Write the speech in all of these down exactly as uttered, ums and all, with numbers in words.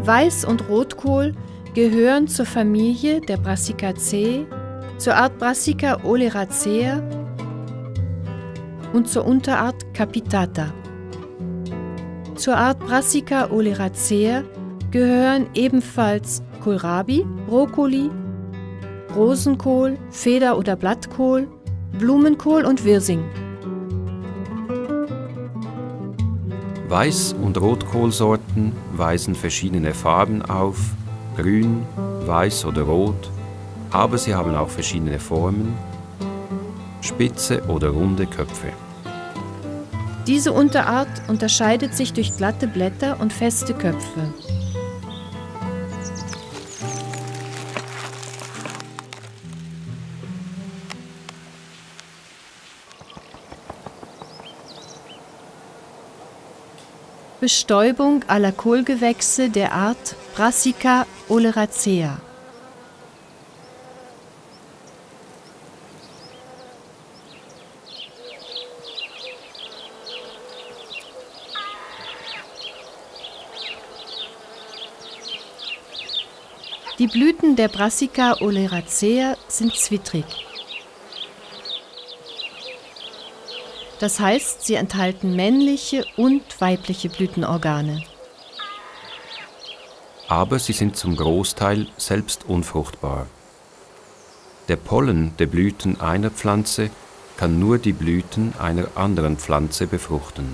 Weiß- und Rotkohl gehören zur Familie der Brassicaceae, zur Art Brassica oleracea und zur Unterart Capitata. Zur Art Brassica oleracea gehören ebenfalls Kohlrabi, Brokkoli, Rosenkohl, Feder- oder Blattkohl, Blumenkohl und Wirsing. Weiß- und Rotkohlsorten weisen verschiedene Farben auf, grün, weiß oder rot, aber sie haben auch verschiedene Formen, spitze oder runde Köpfe. Diese Unterart unterscheidet sich durch glatte Blätter und feste Köpfe. Bestäubung aller Kohlgewächse der Art Brassica oleracea. Die Blüten der Brassica oleracea sind zwittrig. Das heißt, sie enthalten männliche und weibliche Blütenorgane. Aber sie sind zum Großteil selbst unfruchtbar. Der Pollen der Blüten einer Pflanze kann nur die Blüten einer anderen Pflanze befruchten.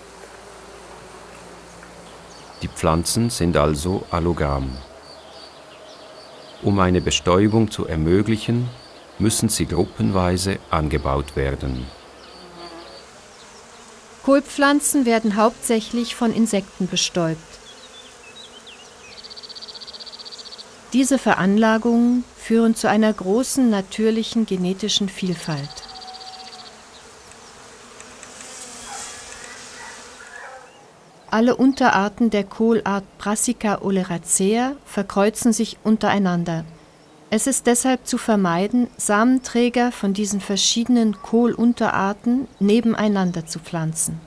Die Pflanzen sind also allogam. Um eine Bestäubung zu ermöglichen, müssen sie gruppenweise angebaut werden. Kohlpflanzen werden hauptsächlich von Insekten bestäubt. Diese Veranlagungen führen zu einer großen natürlichen genetischen Vielfalt. Alle Unterarten der Kohlart Brassica oleracea verkreuzen sich untereinander. Es ist deshalb zu vermeiden, Samenträger von diesen verschiedenen Kohlunterarten nebeneinander zu pflanzen.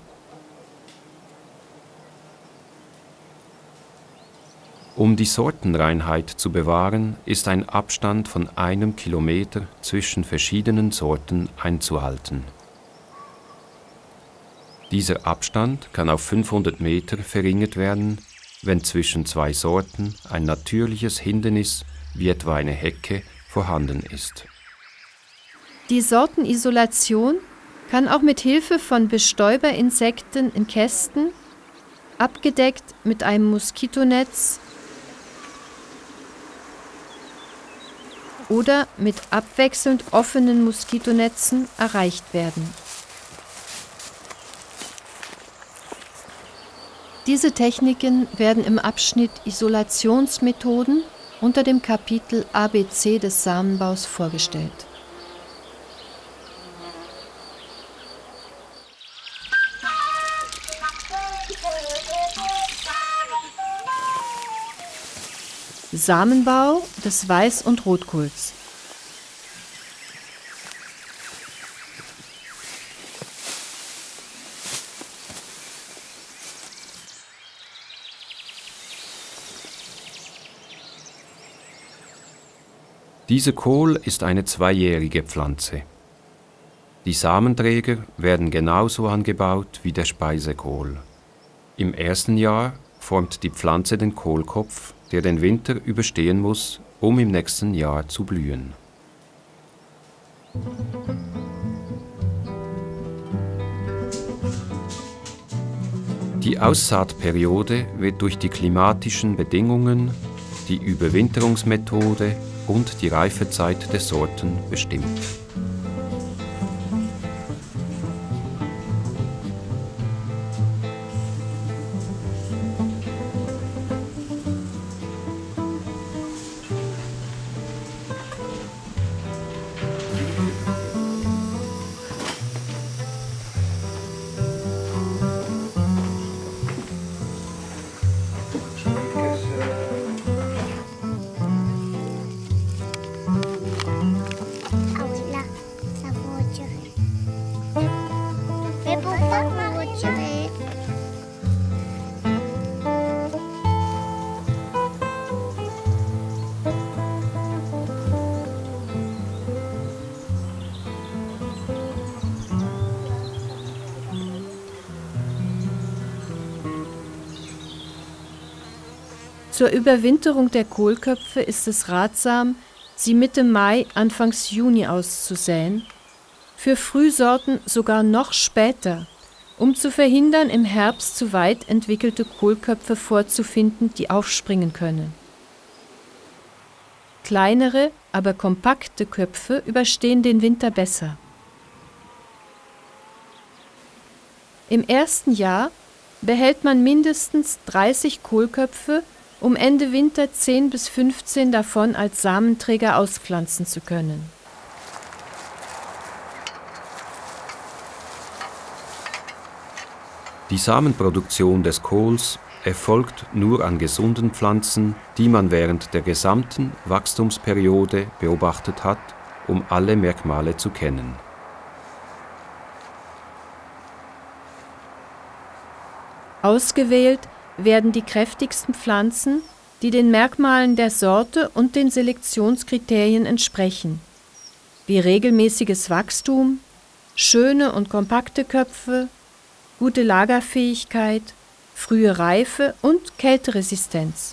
Um die Sortenreinheit zu bewahren, ist ein Abstand von einem Kilometer zwischen verschiedenen Sorten einzuhalten. Dieser Abstand kann auf fünfhundert Meter verringert werden, wenn zwischen zwei Sorten ein natürliches Hindernis wie etwa eine Hecke vorhanden ist. Die Sortenisolation kann auch mit Hilfe von Bestäuberinsekten in Kästen, abgedeckt mit einem Moskitonetz oder mit abwechselnd offenen Moskitonetzen erreicht werden. Diese Techniken werden im Abschnitt Isolationsmethoden unter dem Kapitel A B C des Samenbaus vorgestellt. Samenbau des Weiß- und Rotkohls. Dieser Kohl ist eine zweijährige Pflanze. Die Samenträger werden genauso angebaut wie der Speisekohl. Im ersten Jahr formt die Pflanze den Kohlkopf, der den Winter überstehen muss, um im nächsten Jahr zu blühen. Die Aussaatperiode wird durch die klimatischen Bedingungen, die Überwinterungsmethode und die Reifezeit der Sorten bestimmt. Zur Überwinterung der Kohlköpfe ist es ratsam, sie Mitte Mai, Anfangs Juni auszusäen, für Frühsorten sogar noch später, um zu verhindern, im Herbst zu weit entwickelte Kohlköpfe vorzufinden, die aufspringen können. Kleinere, aber kompakte Köpfe überstehen den Winter besser. Im ersten Jahr behält man mindestens dreißig Kohlköpfe, um Ende Winter zehn bis fünfzehn davon als Samenträger auspflanzen zu können. Die Samenproduktion des Kohls erfolgt nur an gesunden Pflanzen, die man während der gesamten Wachstumsperiode beobachtet hat, um alle Merkmale zu kennen. Ausgewählt werden die kräftigsten Pflanzen, die den Merkmalen der Sorte und den Selektionskriterien entsprechen, wie regelmäßiges Wachstum, schöne und kompakte Köpfe, gute Lagerfähigkeit, frühe Reife und Kälteresistenz.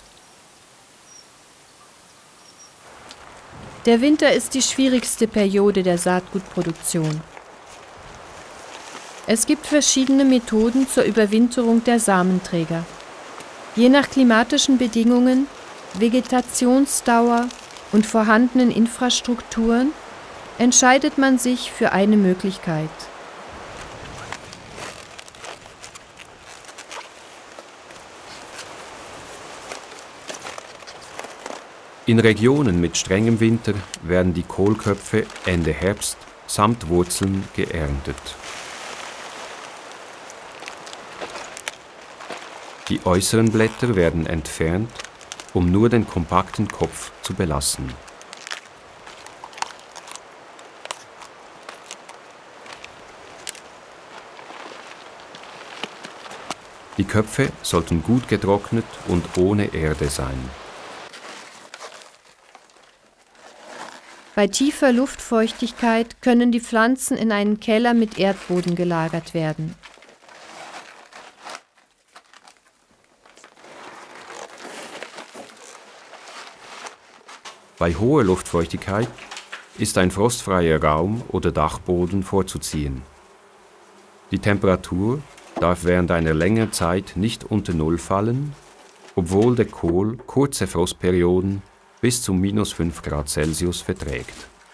Der Winter ist die schwierigste Periode der Saatgutproduktion. Es gibt verschiedene Methoden zur Überwinterung der Samenträger. Je nach klimatischen Bedingungen, Vegetationsdauer und vorhandenen Infrastrukturen entscheidet man sich für eine Möglichkeit. In Regionen mit strengem Winter werden die Kohlköpfe Ende Herbst samt Wurzeln geerntet. Die äußeren Blätter werden entfernt, um nur den kompakten Kopf zu belassen. Die Köpfe sollten gut getrocknet und ohne Erde sein. Bei tiefer Luftfeuchtigkeit können die Pflanzen in einen Keller mit Erdboden gelagert werden. Bei hoher Luftfeuchtigkeit ist ein frostfreier Raum oder Dachboden vorzuziehen. Die Temperatur darf während einer längeren Zeit nicht unter Null fallen, obwohl der Kohl kurze Frostperioden bis zu minus fünf Grad Celsius verträgt.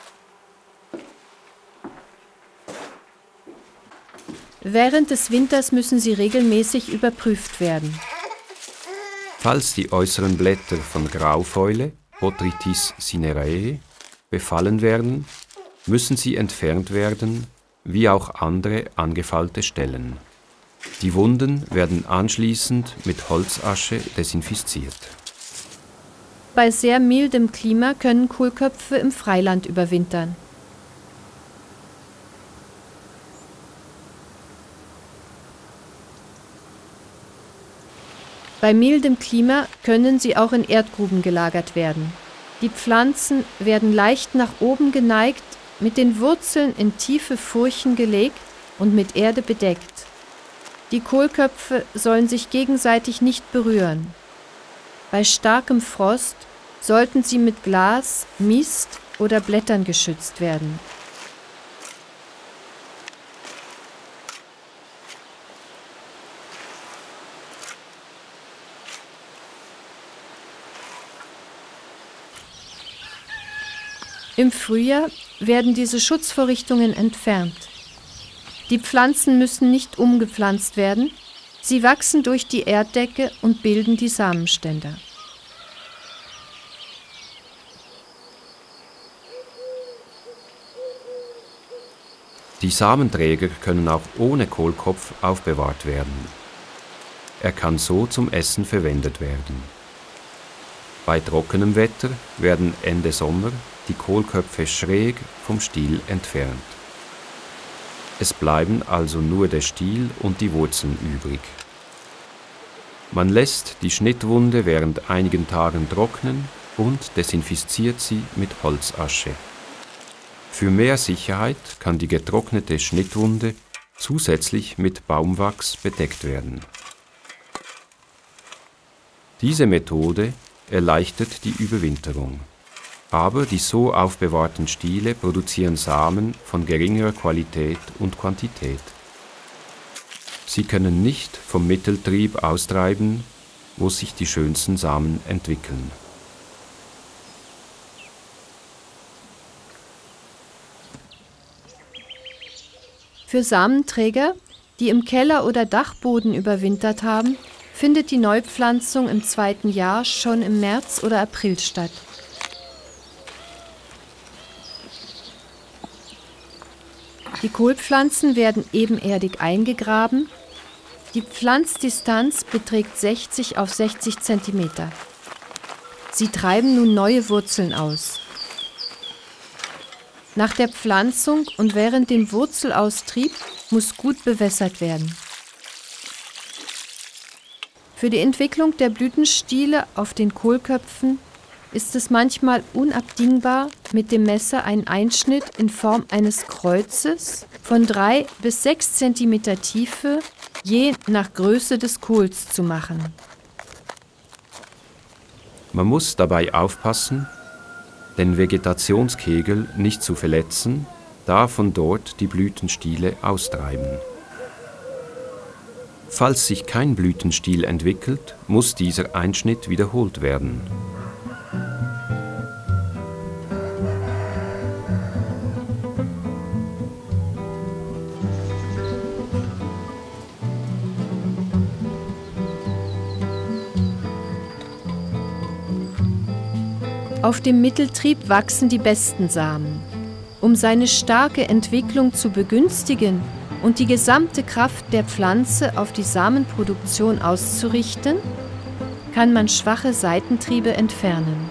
Während des Winters müssen sie regelmäßig überprüft werden. Falls die äußeren Blätter von Graufäule, Botrytis cinereae, befallen werden, müssen sie entfernt werden, wie auch andere angefallte Stellen. Die Wunden werden anschließend mit Holzasche desinfiziert. Bei sehr mildem Klima können Kohlköpfe im Freiland überwintern. Bei mildem Klima können sie auch in Erdgruben gelagert werden. Die Pflanzen werden leicht nach oben geneigt, mit den Wurzeln in tiefe Furchen gelegt und mit Erde bedeckt. Die Kohlköpfe sollen sich gegenseitig nicht berühren. Bei starkem Frost sollten sie mit Glas, Mist oder Blättern geschützt werden. Im Frühjahr werden diese Schutzvorrichtungen entfernt. Die Pflanzen müssen nicht umgepflanzt werden, sie wachsen durch die Erddecke und bilden die Samenständer. Die Samenträger können auch ohne Kohlkopf aufbewahrt werden. Er kann so zum Essen verwendet werden. Bei trockenem Wetter werden Ende Sommer die Kohlköpfe schräg vom Stiel entfernt. Es bleiben also nur der Stiel und die Wurzeln übrig. Man lässt die Schnittwunde während einigen Tagen trocknen und desinfiziert sie mit Holzasche. Für mehr Sicherheit kann die getrocknete Schnittwunde zusätzlich mit Baumwachs bedeckt werden. Diese Methode erleichtert die Überwinterung. Aber die so aufbewahrten Stiele produzieren Samen von geringerer Qualität und Quantität. Sie können nicht vom Mitteltrieb austreiben, wo sich die schönsten Samen entwickeln. Für Samenträger, die im Keller oder Dachboden überwintert haben, findet die Neupflanzung im zweiten Jahr schon im März oder April statt. Die Kohlpflanzen werden ebenerdig eingegraben. Die Pflanzdistanz beträgt sechzig auf sechzig Zentimeter. Sie treiben nun neue Wurzeln aus. Nach der Pflanzung und während dem Wurzelaustrieb muss gut bewässert werden. Für die Entwicklung der Blütenstiele auf den Kohlköpfen ist es manchmal unabdingbar, mit dem Messer einen Einschnitt in Form eines Kreuzes von drei bis sechs Zentimeter Tiefe je nach Größe des Kohls zu machen. Man muss dabei aufpassen, den Vegetationskegel nicht zu verletzen, da von dort die Blütenstiele austreiben. Falls sich kein Blütenstiel entwickelt, muss dieser Einschnitt wiederholt werden. Auf dem Mitteltrieb wachsen die besten Samen. Um seine starke Entwicklung zu begünstigen und die gesamte Kraft der Pflanze auf die Samenproduktion auszurichten, kann man schwache Seitentriebe entfernen.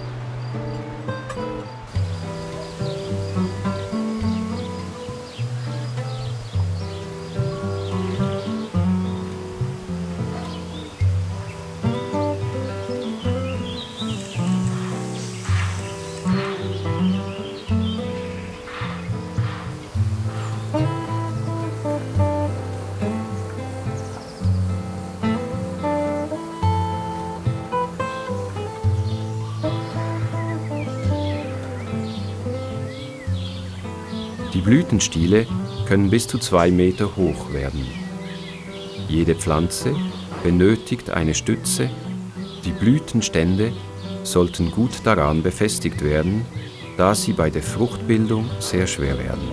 Die Blütenstiele können bis zu zwei Meter hoch werden. Jede Pflanze benötigt eine Stütze. Die Blütenstände sollten gut daran befestigt werden, da sie bei der Fruchtbildung sehr schwer werden.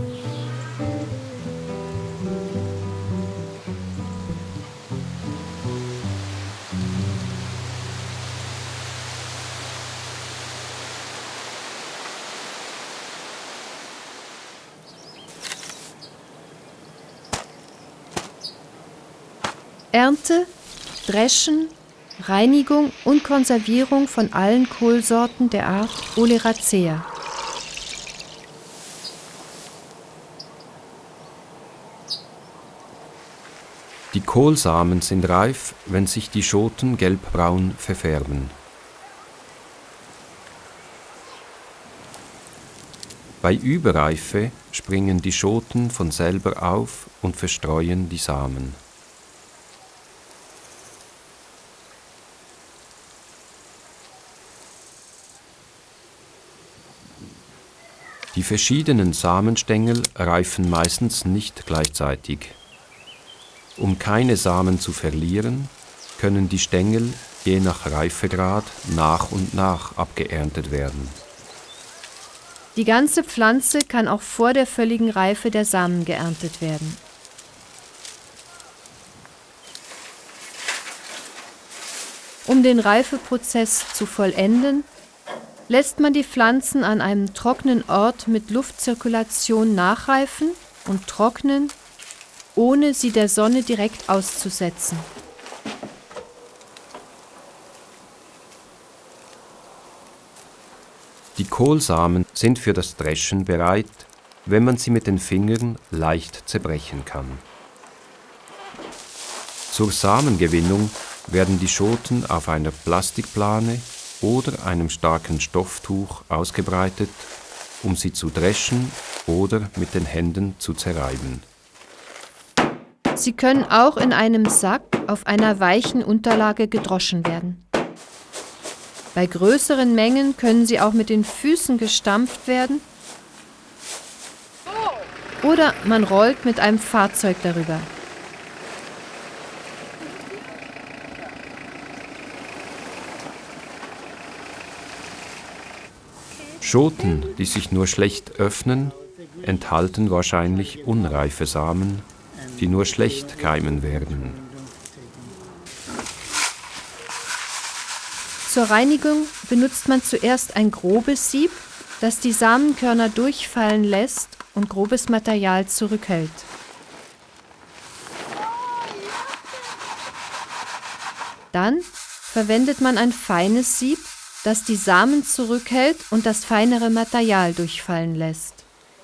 Ernte, Dreschen, Reinigung und Konservierung von allen Kohlsorten der Art Oleracea. Die Kohlsamen sind reif, wenn sich die Schoten gelbbraun verfärben. Bei Überreife springen die Schoten von selber auf und verstreuen die Samen. Die verschiedenen Samenstängel reifen meistens nicht gleichzeitig. Um keine Samen zu verlieren, können die Stängel je nach Reifegrad nach und nach abgeerntet werden. Die ganze Pflanze kann auch vor der völligen Reife der Samen geerntet werden. Um den Reifeprozess zu vollenden, lässt man die Pflanzen an einem trockenen Ort mit Luftzirkulation nachreifen und trocknen, ohne sie der Sonne direkt auszusetzen. Die Kohlsamen sind für das Dreschen bereit, wenn man sie mit den Fingern leicht zerbrechen kann. Zur Samengewinnung werden die Schoten auf einer Plastikplane oder einem starken Stofftuch ausgebreitet, um sie zu dreschen oder mit den Händen zu zerreiben. Sie können auch in einem Sack auf einer weichen Unterlage gedroschen werden. Bei größeren Mengen können sie auch mit den Füßen gestampft werden oder man rollt mit einem Fahrzeug darüber. Schoten, die sich nur schlecht öffnen, enthalten wahrscheinlich unreife Samen, die nur schlecht keimen werden. Zur Reinigung benutzt man zuerst ein grobes Sieb, das die Samenkörner durchfallen lässt und grobes Material zurückhält. Dann verwendet man ein feines Sieb, das die Samen zurückhält und das feinere Material durchfallen lässt.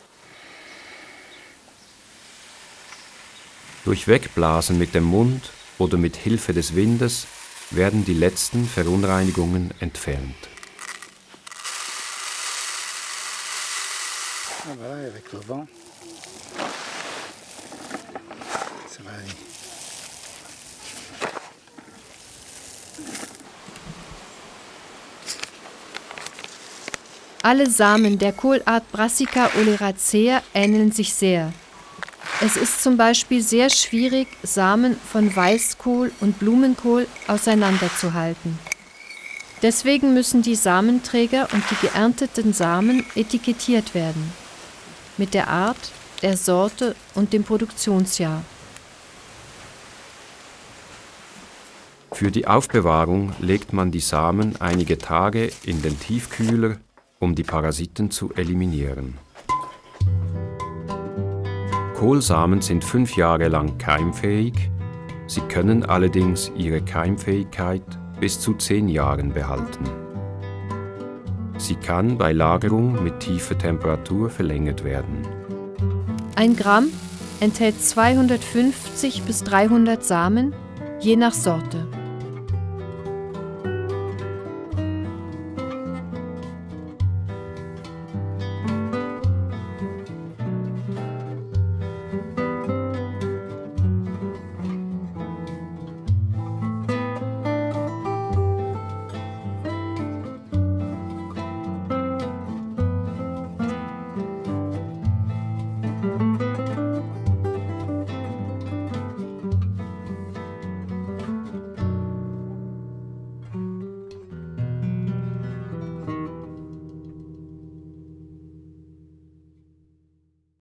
Durch Wegblasen mit dem Mund oder mit Hilfe des Windes werden die letzten Verunreinigungen entfernt. Alle Samen der Kohlart Brassica oleracea ähneln sich sehr. Es ist zum Beispiel sehr schwierig, Samen von Weißkohl und Blumenkohl auseinanderzuhalten. Deswegen müssen die Samenträger und die geernteten Samen etikettiert werden. Mit der Art, der Sorte und dem Produktionsjahr. Für die Aufbewahrung legt man die Samen einige Tage in den Tiefkühler, um die Parasiten zu eliminieren. Kohlsamen sind fünf Jahre lang keimfähig, sie können allerdings ihre Keimfähigkeit bis zu zehn Jahren behalten. Sie kann bei Lagerung mit tiefer Temperatur verlängert werden. Ein Gramm enthält zweihundertfünfzig bis dreihundert Samen, je nach Sorte.